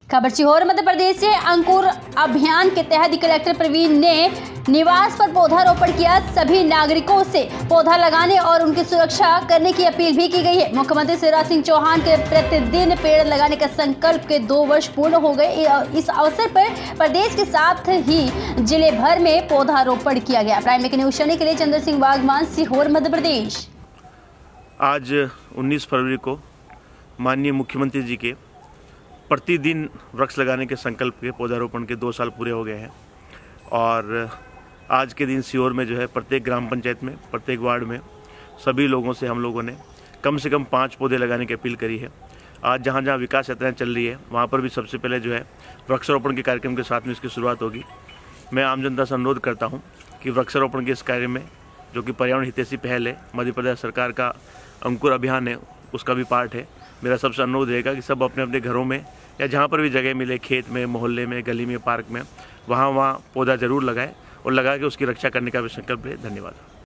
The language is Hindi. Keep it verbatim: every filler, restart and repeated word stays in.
खबर सीहोर मध्य प्रदेश से अंकुर अभियान के तहत कलेक्टर प्रवीण ने निवास पर पौधारोपण किया। सभी नागरिकों से पौधा लगाने और उनकी सुरक्षा करने की अपील भी की गई है। मुख्यमंत्री शिवराज सिंह चौहान के प्रतिदिन पेड़ लगाने का संकल्प के दो वर्ष पूर्ण हो गए। इस अवसर पर प्रदेश के साथ ही जिले भर में पौधारोपण किया गया। प्राइम न्यूज चैनल के लिए चंद्र सिंह बागवान, सीहोर मध्य प्रदेश। आज उन्नीस फरवरी को माननीय मुख्यमंत्री जी के प्रतिदिन वृक्ष लगाने के संकल्प के पौधारोपण के दो साल पूरे हो गए हैं और आज के दिन सीहोर में जो है प्रत्येक ग्राम पंचायत में, प्रत्येक वार्ड में सभी लोगों से हम लोगों ने कम से कम पाँच पौधे लगाने की अपील करी है। आज जहाँ जहाँ विकास यात्राएं चल रही है वहाँ पर भी सबसे पहले जो है वृक्षारोपण के कार्यक्रम के साथ में इसकी शुरुआत होगी। मैं आम जनता से अनुरोध करता हूँ कि वृक्षारोपण के इस कार्य में, जो कि पर्यावरण हितैषी पहल है, मध्य प्रदेश सरकार का अंकुर अभियान है, उसका भी पार्ट है। मेरा सबसे अनुरोध रहेगा कि सब अपने अपने घरों में या जहाँ पर भी जगह मिले, खेत में, मोहल्ले में, गली में, पार्क में, वहाँ वहाँ पौधा जरूर लगाएं और लगा के उसकी रक्षा करने का भी संकल्प लें। धन्यवाद।